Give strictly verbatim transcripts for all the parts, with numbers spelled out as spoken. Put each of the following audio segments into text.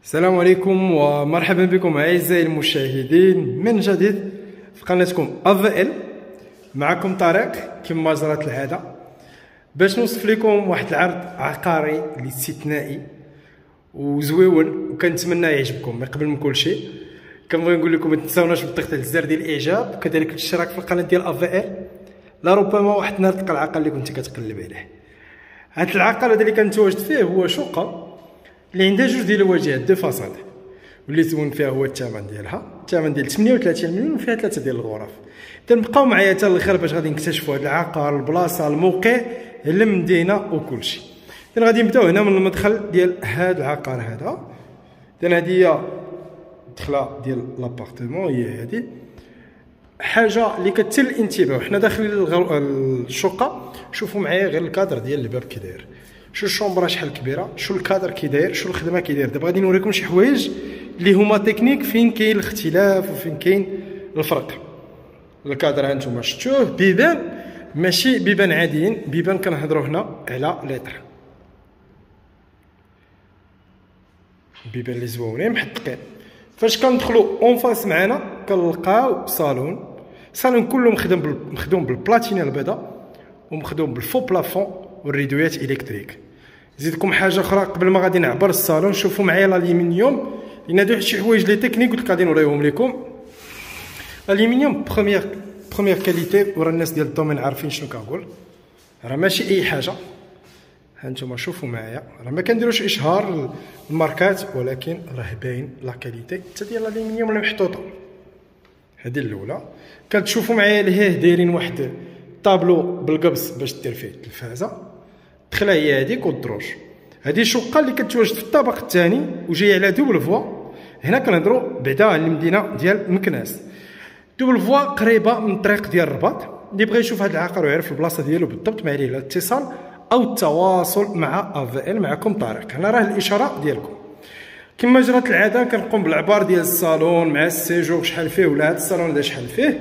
السلام عليكم ومرحبا بكم اعزائي المشاهدين من جديد في قناتكم أ في إل. معكم طارق كما جرت العاده باش نوصف لكم واحد العرض عقاري اللي استثنائي وزويون وكنتمنى يعجبكم. قبل من كل شيء كنبغي نقول لكم ما تنساوناش بالضغط على الزر ديال الاعجاب وكذلك الاشتراك في القناه ديال أ في إل. لا ربما واحد النهار تلقى العقار اللي كنت كتقلب عليه. هذا العقار هذا اللي كنتواجد فيه هو شقه اللي عندها جوج ديال الواجهات دو فاصاد، واللي زوين فيها هو الثمن ديالها، الثمن ديال ثمانية وثلاثين مليون وفيها ثلاثه ديال الغرف. تنبقاو معايا حتى الاخر باش غادي نكتشفوا هذا العقار، البلاصه، الموقع، المدينه وكلشي. اذا غادي نبداو هنا من المدخل ديال هذا العقار هذا. اذا هذه هي الدخله ديال لابارتمون، هي هذه حاجه اللي كتثير الانتباه. وحنا داخلين الشقه شوفوا معايا غير الكادر ديال الباب كي داير، شو الشومبره شحال كبيره، شو الكادر كي داير، شو الخدمه كي داير. دابا غادي نوريكم شي حوايج اللي هما تكنيك فين كاين الاختلاف وفين كاين الفرق. الكادر هانتوما شفتوه، بيبان ماشي بيبان عاديين، بيبان كنهضروا هنا على لتر، بيبان اللي زوينين محدقين. فاش كندخلوا اون فاس معنا كنلقاو صالون، صالون كله مخدوم مخدوم بالبلاتينه البيضاء ومخدوم بالفو بلافون والريدويات الكتريك. نزيدكم حاجه اخرى قبل ما غادي نعبر الصالون، شوفوا معايا الالومنيوم، لان هادو شي حوايج لي تكنيك قلت لك غادي نوريهم لكم. الالومنيوم بروميير بروميير كاليتي، ورا الناس ديال الدومين عارفين شنو كنقول، راه ماشي اي حاجه. هانتوما شوفوا معايا، راه ما كنديروش اشهار الماركات، ولكن راه باين لا كاليتي حتى ديال الالومنيوم اللي محطوطه. هذه الاولى. كتشوفوا معايا لهيه دايرين واحد طابلو بالقبص باش دير فيه التلفازه. الدخله هي هذيك والدروج. هذه شقه اللي كتواجد في الطابق الثاني وجايه على دوبل فوا. هنا كنهضروا بعدا على المدينه ديال مكناس. دوبل فوا قريبه من الطريق ديال الرباط. اللي بغى يشوف هذا العقار ويعرف البلاصه ديالو بالضبط، ما عليه الا الاتصال او التواصل مع أ في إل. معكم طارق، هنا راه الاشاره ديالكم. كما جرت العاده كنقوم بالعبار ديال الصالون مع السيجور، شحال فيه ولا هذا الصالون هذا شحال فيه.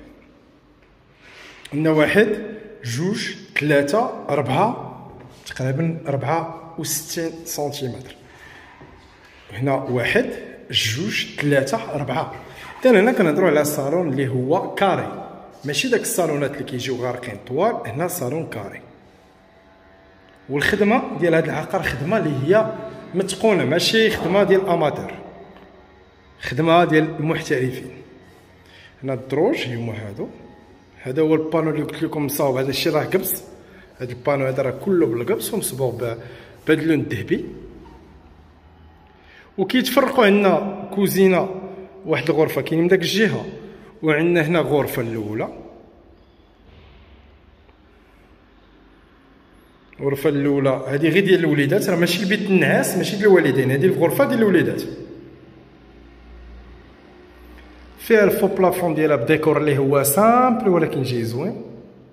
عندنا واحد جوج ثلاثة أربعة، تقريبا أربعة وستين سنتيمتر. هنا واحد جوج ثلاثة أربعة. إذا هنا كنهضروا على صالون اللي هو كاري، ماشي داك الصالونات اللي كيجيو غارقين طوال. هنا صالون كاري. والخدمة ديال هذا العقار خدمة اللي هي متقونة، ماشي خدمة ديال أماتور، خدمة ديال المحترفين. هنا الدروج هما هادو. هذا هو البانو اللي قلت لكم مصاوب، هذا الشيء راه قبص. هذا البانو هذا راه كله بالقبص ومصبوغ بهذا اللون الذهبي. وكيتفرقوا عندنا كوزينه، واحد الغرفه كاين من داك الجهه، وعندنا هنا غرفه الاولى. الغرفه الاولى هذه غير ديال الوليدات، راه ماشي البيت النعاس، ماشي ديال الوالدين، هذه الغرفه ديال الوليدات. فيها الفو بلافون ديالها بديكور اللي هو سامبل ولكن جاي زوين.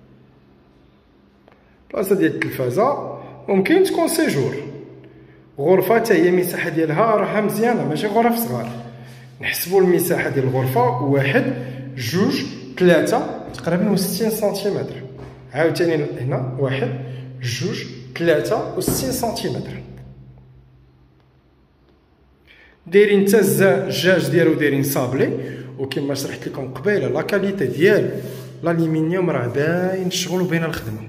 بلاصه ديال التلفازه، ممكن تكون سيجور. غرفه حتى هي المساحه ديالها راها مزيانه، ماشي غرف صغار. نحسبوا المساحه ديال الغرفه واحد جوج ثلاثه تقريبا وستين سنتيمتر. عاوتاني هنا واحد جوج ثلاثه وستين سنتيمتر. دايرين حتى الزجاج ديالو دايرين صابلي. وكما شرحت لكم قبيله لا كاليتي ديال الالومنيوم راه باين الشغل وباين الخدمه.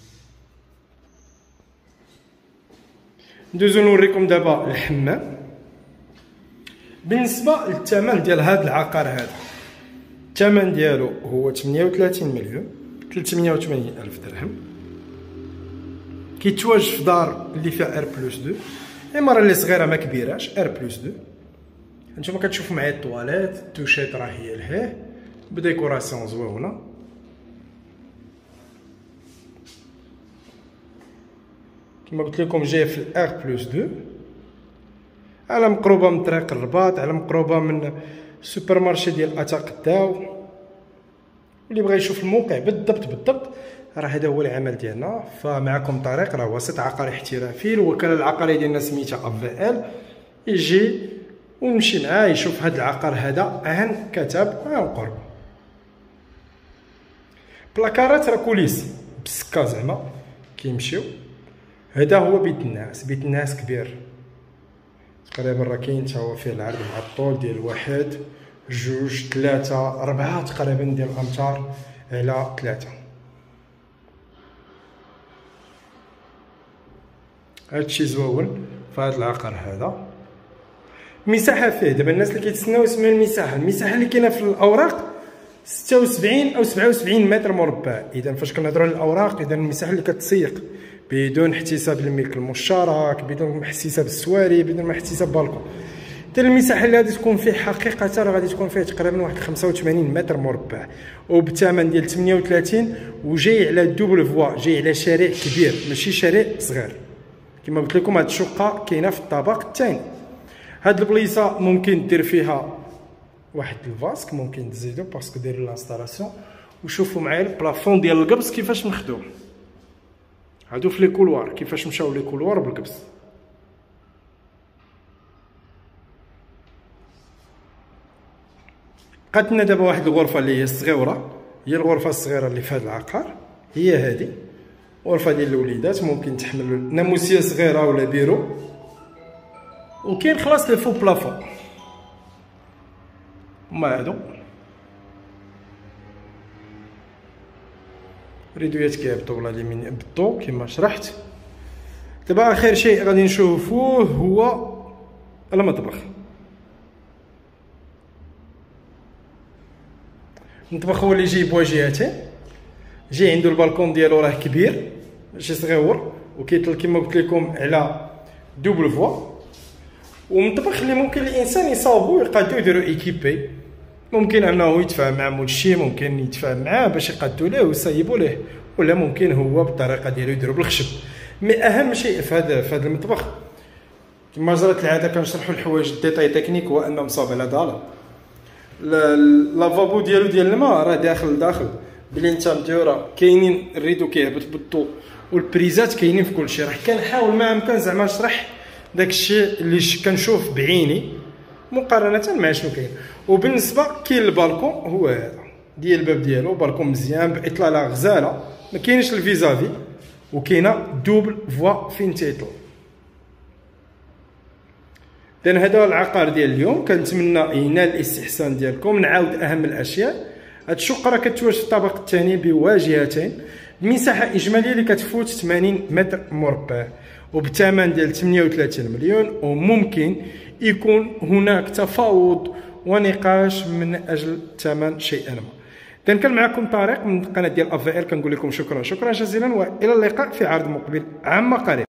ندوزو نوريكم دابا الحمام. بالنسبه للثمن ديال هذا العقار هذا، الثمن ديالو هو ثمانية وثلاثين مليون ثلاثمية وثمانين الف درهم. كيتواجد في دار اللي فيها ار بلس اثنين، عماره اللي صغيره ما كبيراش، ار بلس اثنين. هانتوما كتشوفوا معايا الطواليت، التوشيط راه هي لهيه بديكوراسيون زوينه. كما قلت لكم جايه في الار بلس اثنين، على مقروبه من طريق الرباط، على مقروبه من السوبر مارشي ديال اتاقداو. اللي بغى يشوف الموقع بالضبط بالضبط راه هذا هو العمل ديالنا. فمعكم طريق راه وسط عقاري احترافي، الوكاله العقاريه ديالنا سميتها أ في إل. يجي ونمشي معاه يشوف هذا العقار هذا عن كتب عن قرب. بلاكارات راه كوليس بالسكا زعما كيمشيو. هذا هو بيت الناس، بيت الناس كبير تقريبا راه كاين تا هو فيه العرض مع الطول ديال واحد جوج ثلاثة أربعة تقريبا ديال الأمتار على ثلاثة. هادشي زوين في هاد العقار هذا. المساحة فيه دابا الناس اللي كيتسناو يسمعوا المساحة، المساحة اللي كاينة في الأوراق ستة وسبعين أو سبعة وسبعين متر مربع. إذا فاش كنهضروا على الأوراق إذا المساحة اللي كتسيق بدون احتساب الملك المشترك، بدون احتساب السواري، بدون احتساب بالكون. حتى المساحه اللي غادي تكون فيه حقيقه راه غادي تكون فيه تقريبا واحد خمسة وثمانين متر مربع وبثمن ديال ثمانية وثلاثين، وجاي على دوبل فوا، جاي على شارع كبير ماشي شارع صغير. كما قلت لكم هاد الشقه كاينه في الطابق الثاني. هاد البليصه ممكن دير فيها واحد الفاسك، ممكن تزيدو باسكو دايرين لانستالاسيون. وشوفوا معايا البلافون ديال القبص كيفاش مخدوم. هادو في لي كولوار كيفاش مشاو لي كولوار بالقبص. بقات لنا دابا واحد الغرفه اللي هي الصغيره، هي الغرفه الصغيره اللي في هذا العقار، هي هذه غرفه ديال الوليدات، ممكن تحملوا ناموسيه صغيره ولا بيرو. وكاين خلاص لي فو بلافون هما هادو، ريدويات كيهبطوا ولا اليمين بالضو كما شرحت. دابا اخر شيء غادي نشوفوه هو المطبخ. المطبخ هو اللي جاي بواجهتين، جاي عنده البالكون ديالو راه كبير ماشي صغيور، وكيطل كما قلت لكم على دوبل فوا. ومطبخ اللي ممكن الانسان يصاوبو يقادو يديرو ايكيبي، ممكن انه يتفاهم مع مولشي، ممكن يتفاهم معاه باش يقادو ليه ويصايبوا ليه، ولا ممكن هو بالطريقه ديالو يديرو بالخشب. مي اهم شيء في هذا في هذا المطبخ كما جرت العاده كنشرحوا الحوايج الديتاي تكنيك، هو انه مصاب على ضاله. لافابو ديالو ديال الماء راه داخل لداخل بلينتا مديوره، كاينين الريدو كيهبط بالضوء والبريزات كاينين في كلشي. راح كنحاول ما امكن زعما نشرح داكشي اللي كنشوف بعيني مقارنه مع شنو كاين. وبالنسبه كاين البالكون هو هذا ديال الباب ديالو، بالكون مزيان باطلاله غزاله، ما كاينش الفيزافي، وكاينه دوبل فوا فين تيطل. اذا هذا هو العقار ديال اليوم، كنتمنى ينال الاستحسان ديالكم. نعاود اهم الاشياء، هاد الشقه راه كتواجد في الطابق الثاني بواجهتين، بمساحه اجماليه اللي كتفوت ثمانين متر مربع، وبثمن ديال ثمانية وثلاثين مليون. وممكن يكون هناك تفاوض ونقاش من اجل ثمن شيئا ما. اذا كان معكم طارق من قناه ديال افيل، كنقول لكم شكرا شكرا جزيلا، والى اللقاء في عرض مقبل عما قريب.